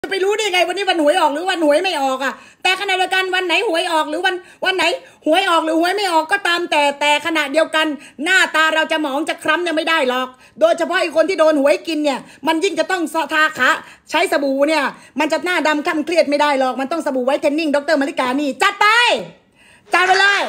ไปรู้ได้ไงวันนี้วันหวยออกหรือวันหวยไม่ออกอ่ะแต่ขณะเดียวกันวันไหนหวยออกหรือวันไหนหวยออกหรือหวยไม่ออกก็ตามแต่ขณะเดียวกันหน้าตาเราจะหมองจะคล้ำเนี่ยไม่ได้หรอกโดยเฉพาะไอ้คนที่โดนหวยกินเนี่ยมันยิ่งจะต้องทาขาใช้สบู่เนี่ยมันจะหน้าดำคล้ำเครียดไม่ได้หรอกมันต้องสบู่ไวท์เทนนิ่งดร.มาริกานี่จัดไปเลย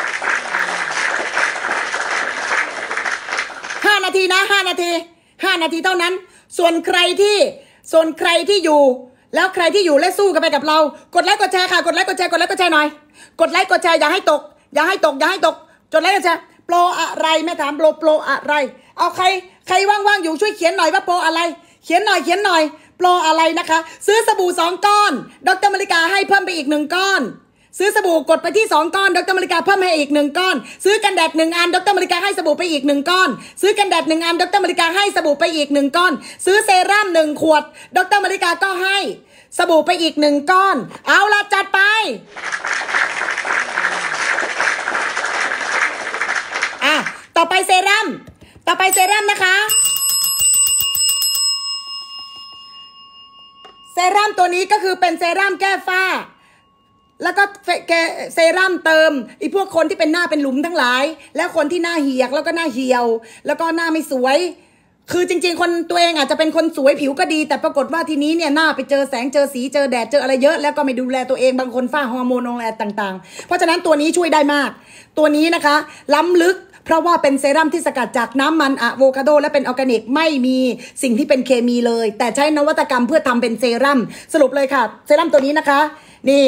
5 นาทีนะ5 นาทีเท่านั้นส่วนใครที่อยู่แล้วใครที่อยู่และสู้กันไปกับเรากดไลค์กดแชร์ค่ะกดไลค์กดแชร์หน่อยกดไลค์กดแชร์อย่าให้ตกจดไลค์กดแชร์โปรอะไรแม่ถามโปรอะไรเอาใครว่างๆอยู่ช่วยเขียนหน่อยว่าโปรอะไรเขียนหน่อยโปรอะไรนะคะซื้อสบู่2 ก้อนดร.มาริกาให้เพิ่มไปอีก1 ก้อนซื้อสบู่กดไปที่2 ก้อนดร.มาริกาเพิ่มให้อีก1 ก้อนซื้อกันแดด1 อันดร.มาริกาให้สบู่ไปอีก1 ก้อนซื้อกันแดด1 อันดร.มาริกาให้สบู่ไปอีก1 ก้อนซื้อเซรั่ม1 ขวดดร.มาริกาก็ให้สบู่ไปอีก1 ก้อนเอาล่ะจัดไปต่อไปเซรั่มนะคะเซรั่มตัวนี้ก็คือเป็นเซรั่มแก้ฝ้าแล้วก็เซรั่มเติมไอ้พวกคนที่เป็นหน้าเป็นหลุมทั้งหลายแล้วคนที่หน้าเหี่ยกแล้วก็หน้าเหี่ยวแล้วก็หน้าไม่สวยคือจริงๆคนตัวเองอาจจะเป็นคนสวยผิวก็ดีแต่ปรากฏว่าทีนี้เนี่ยหน้าไปเจอแสงเจอสีเจอแดดเจออะไรเยอะแล้วก็ไม่ดูแลตัวเองบางคนฝ้าฮอร์โมนอะไรต่างๆเพราะฉะนั้นตัวนี้ช่วยได้มากตัวนี้นะคะล้ำลึกเพราะว่าเป็นเซรั่มที่สกัดจากน้ำมันอะโวคาโดและเป็นออร์แกนิกไม่มีสิ่งที่เป็นเคมีเลยแต่ใช้นวัตกรรมเพื่อทำเป็นเซรั่มสรุปเลยค่ะเซรั่มตัวนี้นะคะนี่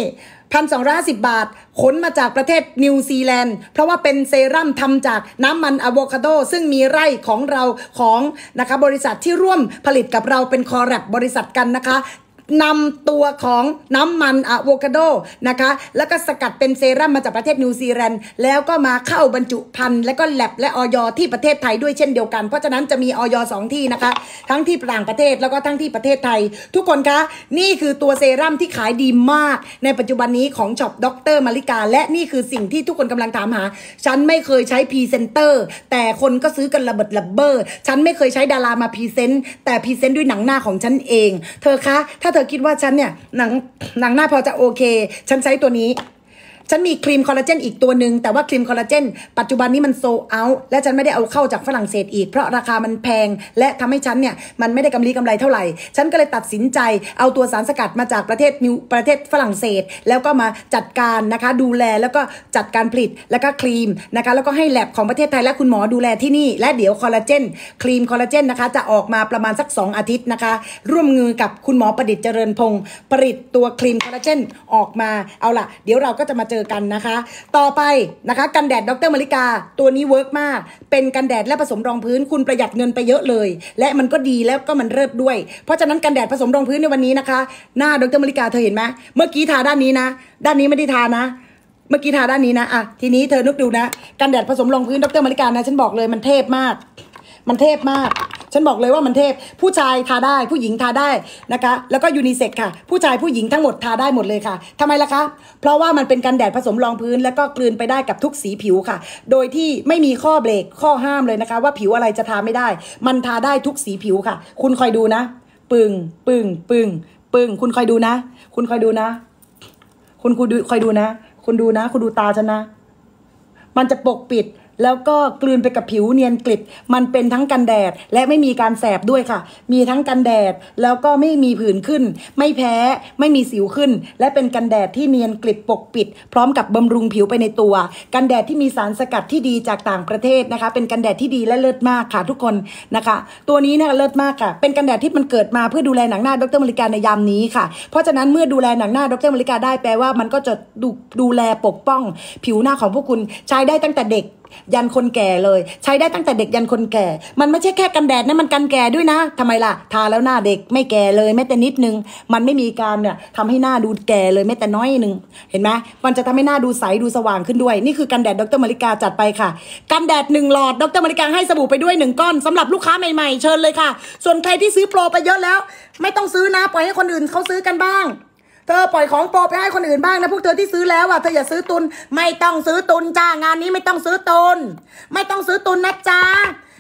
1,250 บาทขนมาจากประเทศนิวซีแลนด์เพราะว่าเป็นเซรั่มทำจากน้ำมันอะโวคาโดซึ่งมีไร่ของเราของนะคะบริษัทที่ร่วมผลิตกับเราเป็นคอแรบบริษัทกันนะคะนำตัวของน้ำมันอะโวคาโดนะคะแล้วก็สกัดเป็นเซรั่มมาจากประเทศนิวซีแลนด์แล้วก็มาเข้าบรรจุภัณฑ์และก็แลบและออยที่ประเทศไทยด้วยเช่นเดียวกันเพราะฉะนั้นจะมีออย2 ที่นะคะทั้งที่ต่างประเทศแล้วก็ทั้งที่ประเทศไทยทุกคนคะนี่คือตัวเซรั่มที่ขายดีมากในปัจจุบันนี้ของช็อปดร.มาริกาและนี่คือสิ่งที่ทุกคนกำลังถามหาฉันไม่เคยใช้พรีเซนเตอร์แต่คนก็ซื้อกันระเบิดระเบ้อฉันไม่เคยใช้ดารามาพรีเซนต์แต่พรีเซนต์ด้วยหนังหน้าของฉันเองเธอคะถ้าเธอคิดว่าฉันเนี่ยหนังหน้าพอจะโอเคฉันใช้ตัวนี้ฉันมีครีมคอลลาเจนอีกตัวหนึ่งแต่ว่าครีมคอลลาเจนปัจจุบันนี้มันโซเอาและฉันไม่ได้เอาเข้าจากฝรั่งเศสอีกเพราะราคามันแพงและทำให้ฉันเนี่ยมันไม่ได้กำไรเท่าไหร่ฉันก็เลยตัดสินใจเอาตัวสารสกัดมาจากประเทศฝรั่งเศสแล้วก็มาจัดการนะคะดูแลแล้วก็จัดการผลิตแล้วก็ครีมนะคะแล้วก็ให้แลบของประเทศไทยและคุณหมอดูแลที่นี่และเดี๋ยวคอลลาเจนครีมคอลลาเจนนะคะจะออกมาประมาณสัก2 อาทิตย์นะคะร่วมมือกับคุณหมอประดิษฐ์เจริญพงศ์ผลิตตัวครีมคอลลาเจนออกมาเอาล่ะเดี๋ยวเราก็จะมาเจอกันนะคะต่อไปนะคะกันแดดดร.มาริกาตัวนี้เวิร์กมากเป็นกันแดดและผสมรองพื้นคุณประหยัดเงินไปเยอะเลยและมันก็ดีแล้วก็มันเลิศด้วยเพราะฉะนั้นกันแดดผสมรองพื้นในวันนี้นะคะหน้าดร.มาริกาเธอเห็นไหมเมื่อกี้ทาด้านนี้นะด้านนี้ไม่ได้ทานะเมื่อกี้ทาด้านนี้นะอ่ะทีนี้เธอนึกดูนะกันแดดผสมรองพื้นดร.มาริกานะฉันบอกเลยมันเทพมากฉันบอกเลยว่ามันเทพผู้ชายทาได้ผู้หญิงทาได้นะคะแล้วก็ยูนิเซ็กค่ะผู้ชายผู้หญิงทั้งหมดทาได้หมดเลยค่ะทำไมล่ะคะเพราะว่ามันเป็นกันแดดผสมรองพื้นแล้วก็กลืนไปได้กับทุกสีผิวค่ะโดยที่ไม่มีข้อเบรกข้อห้ามเลยนะคะว่าผิวอะไรจะทาไม่ได้มันทาได้ทุกสีผิวค่ะคุณคอยดูนะปึ้งคุณคอยดูนะคุณคอยดูนะคุณคอยดูนะคุณดูตาฉันนะมันจะปกปิดแล้วก็กลืนไปกับผิวเนียนกริบมันเป็นทั้งกันแดดและไม่มีการแสบด้วยค่ะมีทั้งกันแดดแล้วก็ไม่มีผื่นขึ้นไม่แพ้ไม่มีสิวขึ้นและเป็นกันแดดที่เนียนกริบปกปิดพร้อมกับบำรุงผิวไปในตัวกันแดดที่มีสารสกัดที่ดีจากต่างประเทศนะคะเป็นกันแดดที่ดีและเลิศมากค่ะทุกคนนะคะตัวนี้เนี่ยเลิศมากค่ะเป็นกันแดดที่มันเกิดมาเพื่อดูแลหนังหน้าดร.มาริกาในยามนี้ค่ะเพราะฉะนั้นเมื่อดูแลหนังหน้าดร.มาริกาได้แปลว่ามันก็จะดูแลปกป้องผิวหน้าของพวกคุณใช้ได้ตั้งแต่เด็กยันคนแก่เลยใช้ได้ตั้งแต่เด็กยันคนแก่มันไม่ใช่แค่กันแดดนะมันกันแก่ด้วยนะทำไมล่ะทาแล้วหน้าเด็กไม่แก่เลยแม้แต่นิดนึงมันไม่มีการเนี่ยทำให้หน้าดูแก่เลยแม้แต่น้อยนึงเห็นไหมมันจะทำให้หน้าดูใสดูสว่างขึ้นด้วยนี่คือกันแดดดร.มาริกาจัดไปค่ะกันแดด1 หลอดดร.มาริกาให้สบู่ไปด้วย1 ก้อนสำหรับลูกค้าใหม่ๆเชิญเลยค่ะส่วนใครที่ซื้อโปรไปเยอะแล้วไม่ต้องซื้อนะปล่อยให้คนอื่นเขาซื้อกันบ้างเธอปล่อยของโปรไปให้คนอื่นบ้างนะพวกเธอที่ซื้อแล้วอ่ะเธออย่าซื้อตุนไม่ต้องซื้อตุนจ้างานนี้ไม่ต้องซื้อตุนนะจ๊ะ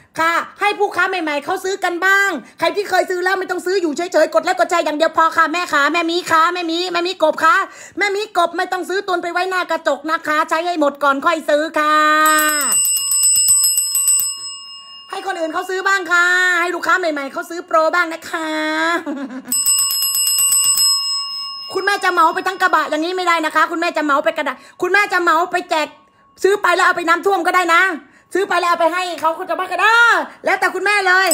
ค่ะให้ผู้ค้าใหม่ๆเขาซื้อกันบ้างใครที่เคยซื้อแล้วไม่ต้องซื้ออยู่เฉยๆกดไลค์กดแชร์อย่างเดียวพอค่ะแม่ขาแม่มีค่ะแม่มีกบค่ะแม่มีกบไม่ต้องซื้อตุนไปไว้หน้ากระจกนะคะใช้ให้หมดก่อนค่อยซื้อค่ะให้คนอื่นเขาซื้อบ้างค่ะให้ลูกค้าใหม่ๆเขาซื้อโปรบ้างนะคะคุณแม่จะเหมาไปทั้งกระบะอย่างนี้ไม่ได้นะคะคุณแม่จะเหมาไปกระดาษคุณแม่จะเหมาไปแจกซื้อไปแล้วเอาไปน้ำท่วมก็ได้นะซื้อไปแล้วเอาไปให้เขาจะบ้าก็ได้แล้วแต่คุณแม่เลย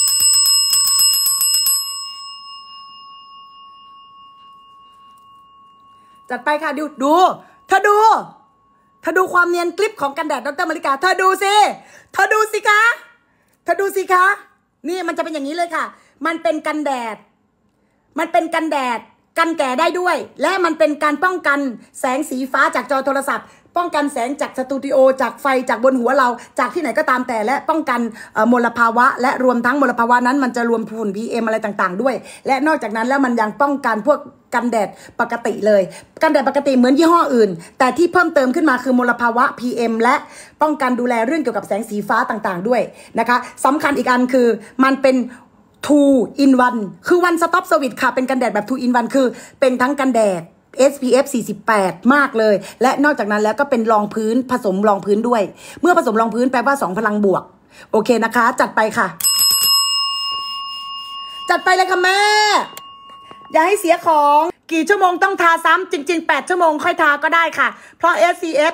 จัดไปค่ะดูเธอดูความเนียนกลิปของกันแดดดร.มาริกาเธอดูสิคะนี่มันจะเป็นอย่างนี้เลยค่ะมันเป็นกันแดดกันแก่ได้ด้วยและมันเป็นการป้องกันแสงสีฟ้าจากจอโทรศัพท์ป้องกันแสงจากสตูดิโอจากไฟจากบนหัวเราจากที่ไหนก็ตามแต่และป้องกันมลภาวะและรวมทั้งมลภาวะนั้นมันจะรวมฝุ่น PM อะไรต่างๆด้วยและนอกจากนั้นแล้วมันยังป้องกันพวกกันแดดปกติเลยกันแดดปกติเหมือนยี่ห้ออื่นแต่ที่เพิ่มเติมขึ้นมาคือมลภาวะ PM และป้องกันดูแลเรื่องเกี่ยวกับแสงสีฟ้าต่างๆด้วยนะคะสำคัญอีกอันคือมันเป็น2 in 1คือ one stop service ค่ะเป็นกันแดดแบบ2 in 1คือเป็นทั้งกันแดด SPF 48มากเลยและนอกจากนั้นแล้วก็เป็นรองพื้นผสมรองพื้นด้วยเมื่อผสมรองพื้นแปลว่า2พลังบวกโอเคนะคะจัดไปค่ะจัดไปเลยค่ะแม่อย่าให้เสียของกี่ชั่วโมงต้องทาซ้ำจริงๆ8ชั่วโมงค่อยทาก็ได้ค่ะเพราะ SPF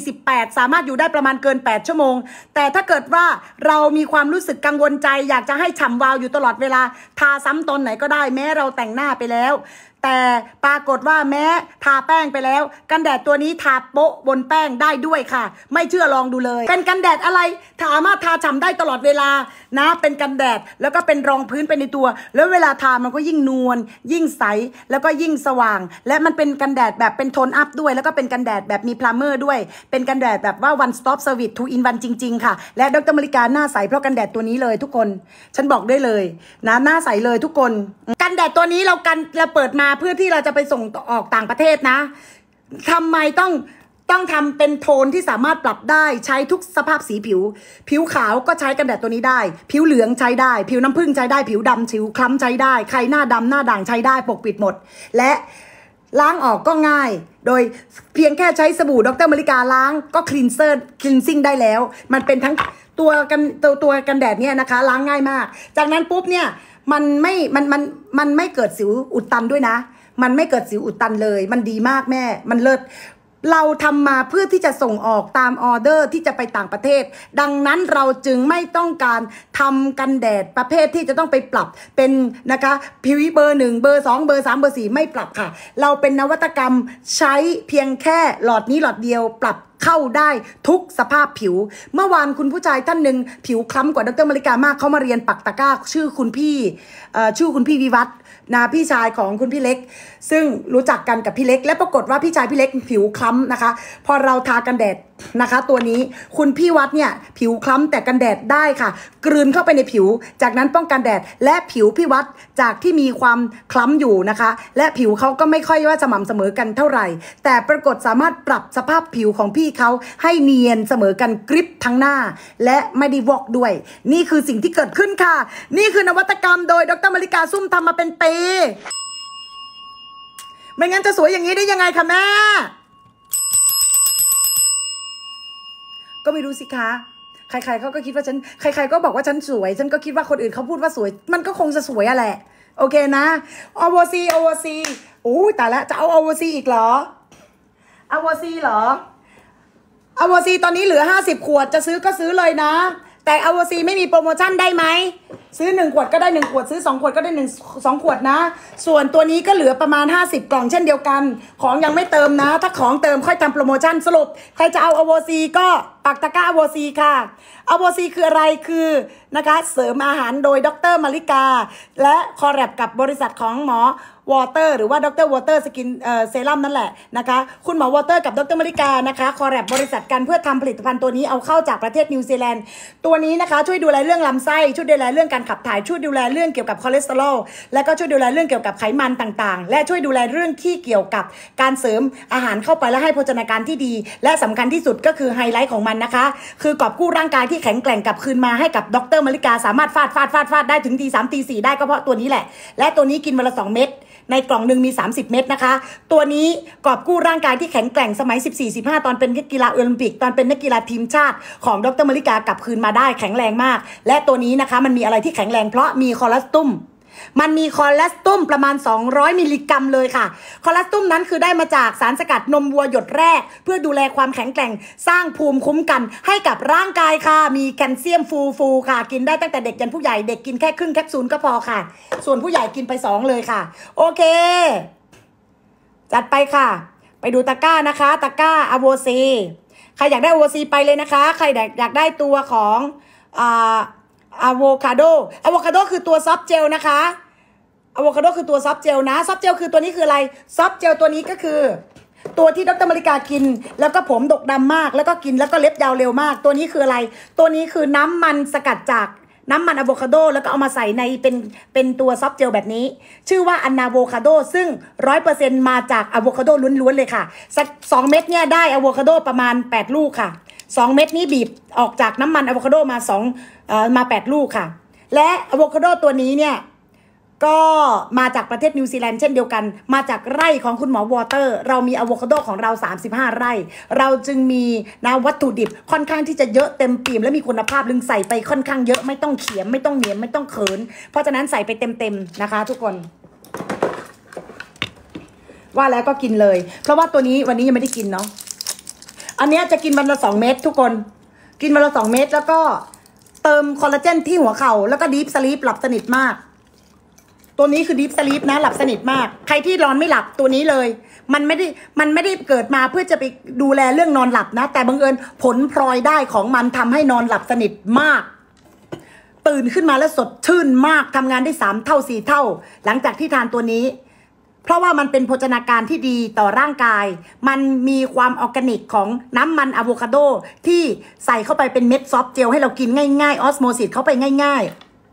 48สามารถอยู่ได้ประมาณเกิน8ชั่วโมงแต่ถ้าเกิดว่าเรามีความรู้สึกกังวลใจอยากจะให้ฉ่ำวาวอยู่ตลอดเวลาทาซ้ำตอนไหนก็ได้แม้เราแต่งหน้าไปแล้วแต่ปรากฏว่าแม้ทาแป้งไปแล้วกันแดดตัวนี้ทาโป๊ะบนแป้งได้ด้วยค่ะไม่เชื่อลองดูเลยเป็นกันแดดอะไรสามารถทาฉ่ำได้ตลอดเวลานะเป็นกันแดดแล้วก็เป็นรองพื้นไปในตัวแล้วเวลาทามันก็ยิ่งนวลยิ่งใสแล้วก็ยิ่งสว่างและมันเป็นกันแดดแบบเป็นโทนอัพด้วยแล้วก็เป็นกันแดดแบบมีพรามเมอร์ด้วยเป็นกันแดดแบบว่า one stop service 2 in 1จริงๆค่ะและดร.มาริกาหน้าใสเพราะกันแดดตัวนี้เลยทุกคนฉันบอกได้เลยนะหน้าใสเลยทุกคนกันแดดตัวนี้เราเปิดมาเพื่อที่เราจะไปส่งออกต่างประเทศนะทำไมต้องทำเป็นโทนที่สามารถปรับได้ใช้ทุกสภาพสีผิวขาวก็ใช้กันแดดตัวนี้ได้ผิวเหลืองใช้ได้ผิวน้ำผึ้งใช้ได้ผิวดำผิวคล้ำใช้ได้ใครหน้าดำหน้าด่างใช้ได้ปกปิดหมดและล้างออกก็ง่ายโดยเพียงแค่ใช้สบู่ดร.มาริกาล้างก็คลีนซิ่งได้แล้วมันเป็นทั้งตัวกันแดดเนี่ยนะคะล้างง่ายมากจากนั้นปุ๊บเนี่ยมันไม่เกิดสิวอุดตันด้วยนะมันไม่เกิดสิวอุดตันเลยมันดีมากแม่มันเลิศเราทำมาเพื่อที่จะส่งออกตามออเดอร์ที่จะไปต่างประเทศดังนั้นเราจึงไม่ต้องการทำกันแดดประเภทที่จะต้องไปปรับเป็นนะคะผิวเบอร์1เบอร์2เบอร์3เบอร์4ไม่ปรับค่ะเราเป็นนวัตกรรมใช้เพียงแค่หลอดนี้หลอดเดียวปรับเข้าได้ทุกสภาพผิวเมื่อวานคุณผู้ชายท่านหนึ่งผิวคล้ำกว่าดร.มาริกามากเขามาเรียนปักตะกร้าชื่อคุณพี่วิวัฒน์นะพี่ชายของคุณพี่เล็กซึ่งรู้จักกันกับพี่เล็กและปรากฏว่าพี่ชายพี่เล็กผิวคล้ำนะคะพอเราทากันแดดนะคะตัวนี้คุณพี่วัดเนี่ยผิวคล้ำแต่กันแดดได้ค่ะกลืนเข้าไปในผิวจากนั้นป้องกันแดดและผิวพี่วัดจากที่มีความคล้ำอยู่นะคะและผิวเขาก็ไม่ค่อยว่าสม่ำเสมอกันเท่าไหร่แต่ปรากฏสามารถปรับสภาพผิวของพี่เขาให้เนียนเสมอกันกริบทั้งหน้าและไม่ได้วอกด้วยนี่คือสิ่งที่เกิดขึ้นค่ะนี่คือนวัตกรรมโดยดร.มาริกาซุ่มทำมาเป็นปีไม่งั้นจะสวยอย่างนี้ได้ยังไงคะแม่ก็ไม่รู้สิคะใครๆเขาก็คิดว่าฉันใครๆก็บอกว่าฉันสวยฉันก็คิดว่าคนอื่นเขาพูดว่าสวยมันก็คงจะสวยอะแหละโอเคนะโอเวอร์ซีโอ้ยแต่ละจะเอาโอเวอร์ซีอีกเหรอโอเวอร์ซีเหรอโอเวอร์ซีตอนนี้เหลือ50ขวดจะซื้อก็ซื้อเลยนะแต่โอเวอร์ซีไม่มีโปรโมชั่นได้ไหมซื้อ1ขวดก็ได้1ขวดซื้อ2ขวดก็ได้2ขวดนะส่วนตัวนี้ก็เหลือประมาณ50กล่องเช่นเดียวกันของยังไม่เติมนะถ้าของเติมค่อยทำโปรโมชั่นสรุปใครจะเอาโอเวอร์ซีก็ปักตะกร้าโอเวอร์ซีค่ะโอเวอร์ซีคืออะไรคือนะคะเสริมอาหารโดยดร.มาริกาและคอลแลบกับบริษัทของหมอวอเตอร์หรือว่าดร.วอเตอร์สกินเซรั่มนั่นแหละนะคะคุณหมอวอเตอร์กับดร.มาริกานะคะคอลแลบบริษัทกันเพื่อทำผลิตภัณฑ์ตัวนี้เอาเข้าจากประเทศนิวซีแลนด์ตัวนี้นะคะช่วยดูแลเรื่องลำไส้ช่วยดูแลเรื่องการขับถ่ายช่วยดูแลเรื่องเกี่ยวกับคอเลสเตอรอลและก็ช่วยดูแลเรื่องเกี่ยวกับไขมันต่างๆและช่วยดูแลเรื่องที่เกี่ยวกับการเสริมอาหารเข้าไปและให้โภชนาการที่ดีและสำคัญที่สุดก็คือไฮไลท์ของมันนะคะคือกอบกู้ร่างกายที่แข็งแกร่งกลับคืนมาให้กับดร.มาริกาสามารถฟาดได้ถึงตี 3 ตี 4ได้ก็เพราะตัวนี้แหละและตัวนี้กินวันละ2 เม็ดในกล่องหนึ่งมี30 เม็ดนะคะตัวนี้กอบกู้ร่างกายที่แข็งแกร่งสมัย 14-15 ตอนเป็นนักกีฬาโอลิมปิกตอนเป็นนักกีฬาทีมชาติของดร.มาริกากลับคืนมาได้แข็งแรงมากและตัวนี้นะคะมันมีอะไรที่แข็งแรงเพราะมีคอเลสเตอรอลมันมีคอเลสเตอรอลประมาณ200 มิลลิกรัมเลยค่ะคอเลสเตอรอลนั้นคือได้มาจากสารสกัดนมวัวหยดแรกเพื่อดูแลความแข็งแกร่งสร้างภูมิคุ้มกันให้กับร่างกายค่ะมีแคลเซียมฟูค่ะกินได้ตั้งแต่เด็กยันผู้ใหญ่เด็กกินแค่ครึ่งแคปซูลก็พอค่ะส่วนผู้ใหญ่กินไป2เลยค่ะโอเคจัดไปค่ะไปดูตะกร้านะคะตะกร้าอะโวซีใครอยากได้อะโวซีไปเลยนะคะใครอยากได้ตัวของอะโวคาโดคือตัวซอฟต์เจลนะคะอะโวคาโดคือตัวซอฟต์เจลนะซอฟต์เจลคือตัวนี้คืออะไรซอฟต์เจลตัวนี้ก็คือตัวที่ดร.มาริกากินแล้วก็ผมดกดำมากแล้วก็กินแล้วก็เล็บยาวเร็วมากตัวนี้คืออะไรตัวนี้คือน้ำมันสกัดจากน้ำมันอะโวคาโดแล้วก็เอามาใส่ในเป็นตัวซอฟต์เจลแบบนี้ชื่อว่าอะนาโวคาโดซึ่ง 100% มาจากอะโวคาโดล้วนๆเลยค่ะสัก2 เม็ดเนี่ยได้อะโวคาโดประมาณ8 ลูกค่ะ2 เม็ดนี้บีบออกจากน้ำมันอะโวคาโดมา8 ลูกค่ะและอะโวคาโดตัวนี้เนี่ยก็มาจากประเทศนิวซีแลนด์เช่นเดียวกันมาจากไร่ของคุณหมอวอเตอร์เรามีอะโวคาโดของเรา35 ไร่เราจึงมีวัตถุดิบค่อนข้างที่จะเยอะเต็มปีมและมีคุณภาพลึงใส่ไปค่อนข้างเยอะไม่ต้องเขียมไม่ต้องเหนียมไม่ต้องเขินเพราะฉะนั้นใส่ไปเต็มนะคะทุกคนว่าแล้วก็กินเลยเพราะว่าตัวนี้วันนี้ยังไม่ได้กินเนาะอันนี้จะกินวันละ2 เม็ดทุกคนกินวันละ2 เม็ดแล้วก็เติมคอลลาเจนที่หัวเข่าแล้วก็ดีฟสลีปหลับสนิทมากตัวนี้คือดีฟสลีปนะหลับสนิทมากใครที่นอนไม่หลับตัวนี้เลยมันไม่ได้เกิดมาเพื่อจะไปดูแลเรื่องนอนหลับนะแต่บังเอิญผลพลอยได้ของมันทำให้นอนหลับสนิทมากตื่นขึ้นมาแล้วสดชื่นมากทำงานได้3 เท่า 4 เท่าหลังจากที่ทานตัวนี้เพราะว่ามันเป็นโภชนาการที่ดีต่อร่างกายมันมีความออร์แกนิกของน้ำมันอะโวคาโดที่ใส่เข้าไปเป็นเม็ดซอฟต์เจลให้เรากินง่ายๆออสโมซิสเข้าไปง่าย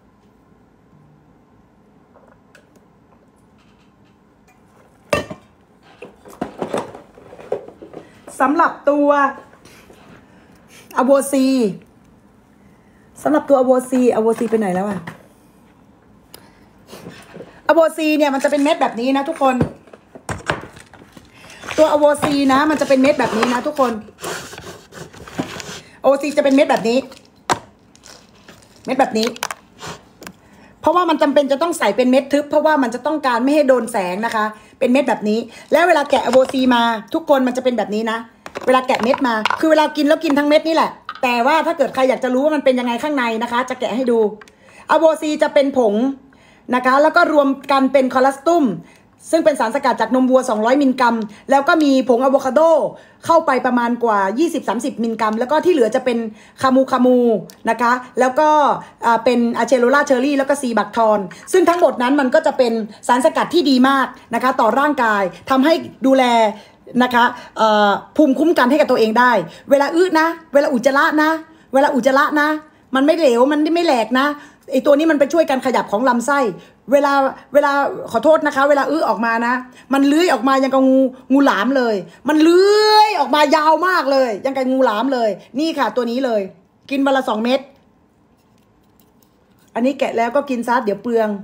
ๆสำหรับตัวอะโวซีไปไหนแล้วอะอะโวซีเนี่ยมันจะเป็นเม็ดแบบนี้นะทุกคนตัวอะโวซีนะมันจะเป็นเม็ดแบบนี้นะทุกคนอะโวซีจะเป็นเม็ดแบบนี้เพราะว่ามันจำเป็นจะต้องใส่เป็นเม็ดทึบเพราะว่ามันจะต้องการไม่ให้โดนแสงนะคะเป็นเม็ดแบบนี้แล้วเวลาแกะอะโวซีมาทุกคนมันจะเป็นแบบนี้นะเวลาแกะเม็ดมาคือเวลากินแล้วกินทั้งเม็ดนี่แหละแต่ว่าถ้าเกิดใครอยากจะรู้ว่ามันเป็นยังไงข้างในนะคะจะแกะให้ดูอะโวซีจะเป็นผงนะคะแล้วก็รวมกันเป็นคอเลสเตอรอลซึ่งเป็นสารสกัดจากนมวัว200 มิลลิกรัมแล้วก็มีผงอะโวคาโดเข้าไปประมาณกว่า 20-30 มิลลิกรัมแล้วก็ที่เหลือจะเป็นคามูนะคะแล้วก็เป็นอะเชโรล่าเชอร์รี่แล้วก็ซีบักทอนซึ่งทั้งหมดนั้นมันก็จะเป็นสารสกัดที่ดีมากนะคะต่อร่างกายทำให้ดูแลนะคะภูมิคุ้มกันให้กับตัวเองได้เวลานะเวลาอุจจาระนะมันไม่เหลวมันไม่แหลกนะไอตัวนี้มันไปช่วยกันขยับของลำไส้เวลาขอโทษนะคะเวลาออกมานะมันเลื้อยออกมายังกับงูหลามเลยมันเลื้อยออกมายาวมากเลยยังกับงูหลามเลยนี่ค่ะตัวนี้เลยกินวันละ2 เม็ดอันนี้แกะแล้วก็กินซะเดี๋ยวเปลือง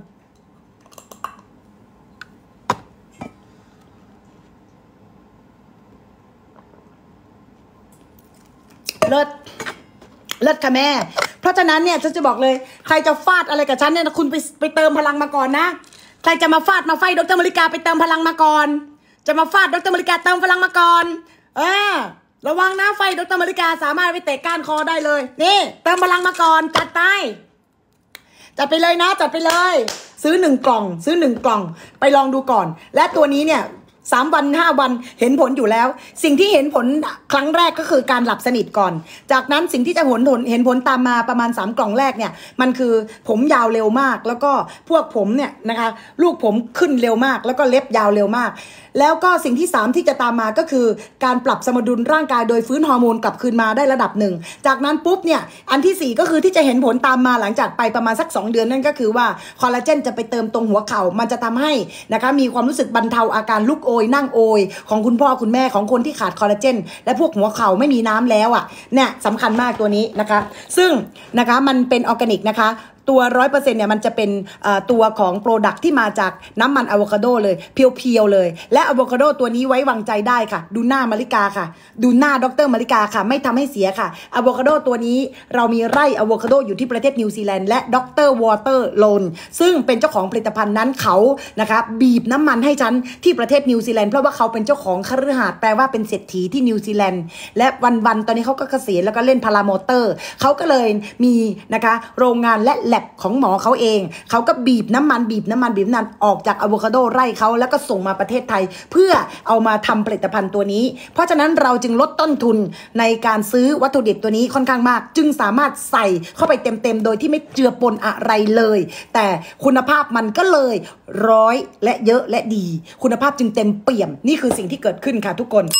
เลิศค่ะแม่เพราะฉะนั้นเนี่ยฉันจะบอกเลยใครจะฟาดอะไรกับฉันเนี่ยคุณไปเติมพลังมาก่อนนะใครจะมาฟาดมาไฟดร.มาริกาไปเติมพลังมาก่อนจะมาฟาดดร.มาริกาเติมพลังมาก่อนระวังนะไฟดร.มาริกาสามารถไปเตะก้านคอได้เลยนี่เติมพลังมาก่อนจัดไปเลยนะจัดไปเลยซื้อ1 กล่องไปลองดูก่อนและตัวนี้เนี่ย3 วัน5 วันเห็นผลอยู่แล้วสิ่งที่เห็นผลครั้งแรกก็คือการหลับสนิทก่อนจากนั้นสิ่งที่จะเห็นผลตามมาประมาณ3 กล่องแรกเนี่ยมันคือผมยาวเร็วมากแล้วก็พวกผมเนี่ยนะคะลูกผมขึ้นเร็วมากแล้วก็เล็บยาวเร็วมากแล้วก็สิ่งที่3ที่จะตามมาก็คือการปรับสมดุลร่างกายโดยฟื้นฮอร์โมนกลับคืนมาได้ระดับหนึ่งจากนั้นปุ๊บเนี่ยอันที่4ก็คือที่จะเห็นผลตามมาหลังจากไปประมาณสัก2 เดือนนั่นก็คือว่าคอลลาเจนจะไปเติมตรงหัวเข่ามันจะทำให้นะคะมีความรู้สึกบรรเทาอาการลุกโอยนั่งโอยของคุณพ่อคุณแม่ของคนที่ขาดคอลลาเจนและพวกหัวเข่าไม่มีน้ำแล้วอ่ะเนี่ยสำคัญมากตัวนี้นะคะซึ่งนะคะมันเป็นออร์แกนิกนะคะตัว 100% เนี่ยมันจะเป็นตัวของโปรดักที่มาจากน้ำมันอะโวคาโดเลยเพียวๆเลยและอะโวคาโดตัวนี้ไว้วางใจได้ค่ะดูหน้ามาริกาค่ะดูหน้าดรมาริกาค่ะไม่ทำให้เสียค่ะอะโวคาโดตัวนี้เรามีไร่อะโวคาโดอยู่ที่ประเทศนิวซีแลนด์และดรวอเตอร์โลนซึ่งเป็นเจ้าของผลิตภัณฑ์นั้นเขานะคะบีบน้ำมันให้ฉันที่ประเทศนิวซีแลนด์เพราะว่าเขาเป็นเจ้าของคฤหาสน์แปลว่าเป็นเศรษฐีที่นิวซีแลนด์และวันๆตอนนี้เขาก็เกษียณแล้วก็เล่นพารามอเตอร์เขาก็เลยมีนะคะโรงงานและแลบของหมอเขาเองเขาก็บีบน้ำมันออกจากอะโวคาโดไร่เขาแล้วก็ส่งมาประเทศไทยเพื่อเอามาทำผลิตภัณฑ์ตัวนี้เพราะฉะนั้นเราจึงลดต้นทุนในการซื้อวัตถุดิบตัวนี้ค่อนข้างมากจึงสามารถใส่เข้าไปเต็มๆโดยที่ไม่เจือปนอะไรเลยแต่คุณภาพมันก็เลยร้อยและเยอะและดีคุณภาพจึงเต็มเปี่ยมนี่คือสิ่งที่เกิดขึ้นค่ะทุกคน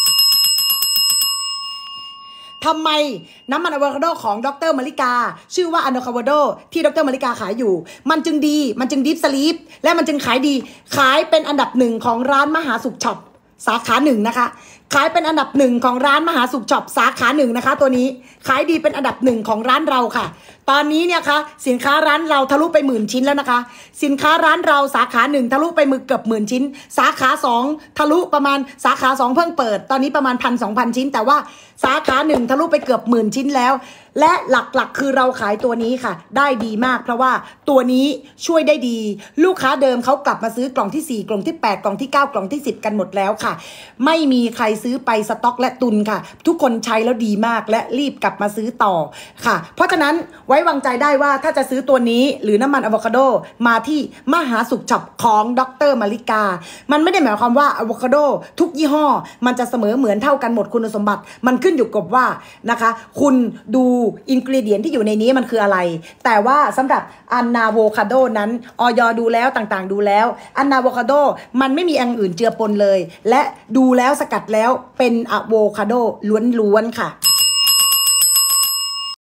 ทำไมน้ำมันอะโวคาโดของดรมาริกาชื่อว่าอะโวคาโดที่ดรมาริกาขายอยู่มันจึงดีมันจึงดิฟสลีปและมันจึงขายดีขายเป็นอันดับหนึ่งของร้านมหาสุขช็อปสาขาหนึ่งนะคะขายเป็นอันดับหนึ่งของร้านมหาสุขช็อปสาขาหนึ่งนะคะตัวนี้ขายดีเป็นอันดับหนึ่งของร้านเราค่ะตอนนี้เนี่ยค่ะสินค้าร้านเราทะลุไป10,000 ชิ้นแล้วนะคะสินค้าร้านเราสาขา1ทะลุไปเกือบ10,000 ชิ้นสาขา2ทะลุประมาณสาขา2เพิ่งเปิดตอนนี้ประมาณ 1,000-2,000 ชิ้นแต่ว่าสาขา1ทะลุไปเกือบ10,000 ชิ้นแล้วและหลักๆคือเราขายตัวนี้ค่ะได้ดีมากเพราะว่าตัวนี้ช่วยได้ดีลูกค้าเดิมเขากลับมาซื้อกล่องที่4กล่องที่8กล่องที่9กล่องที่10กันหมดแล้วค่ะไม่มีใครซื้อไปสต็อกและตุนค่ะทุกคนใช้แล้วดีมากและรีบกลับมาซื้อต่อค่ะเพราะฉะนั้นไว้วางใจได้ว่าถ้าจะซื้อตัวนี้หรือน้ำมันอะโวคาโดมาที่มหาสุขช็อปของดรมาริกามันไม่ได้หมายความว่าอะโวคาโดทุกยี่ห้อมันจะเสมอเหมือนเท่ากันหมดคุณสมบัติมันขึ้นอยู่กับว่านะคะคุณดูอินกรีเดียนที่อยู่ในนี้มันคืออะไรแต่ว่าสำหรับอะโวคาโดนั้นออยดูแล้วต่างๆดูแล้วอะโวคาโดมันไม่มีอย่างอื่นเจือปนเลยและดูแล้วสกัดแล้วเป็นอะโวคาโดล้วนๆค่ะ